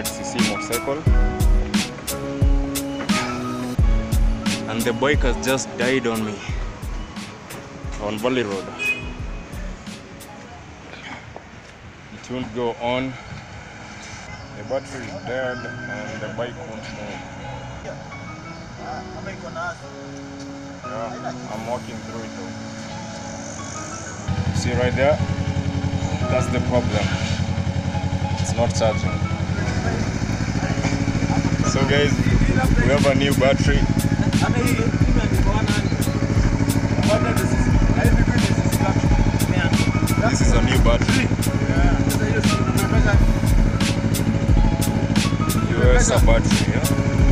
100cc motorcycle, and the bike has just died on me on Valley Road. It won't go on. The battery is dead and the bike won't move. Yeah, I'm walking through it though. See right there? That's the problem. It's not charging. So guys, we have a new battery. This is a new battery. US battery, yeah?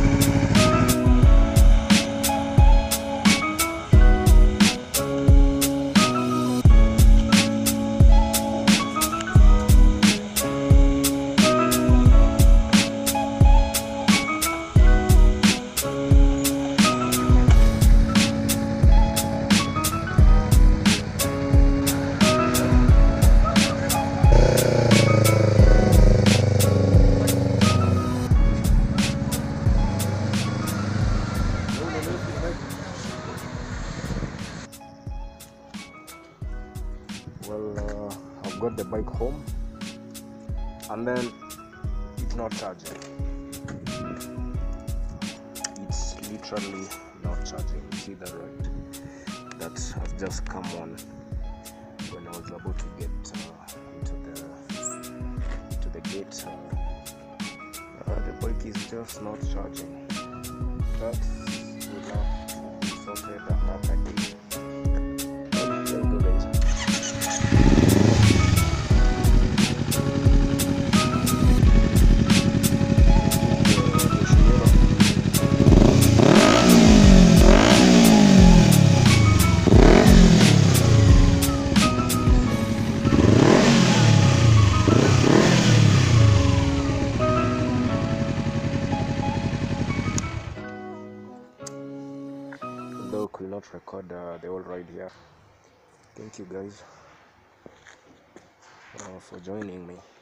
Well, I've got the bike home and then it's not charging. It's literally not charging. You see that, right? That has just come on when I was about to get into the gate. The bike is just not charging. That will have to be sorted another day. Though could not record the whole ride here. Thank you guys for joining me.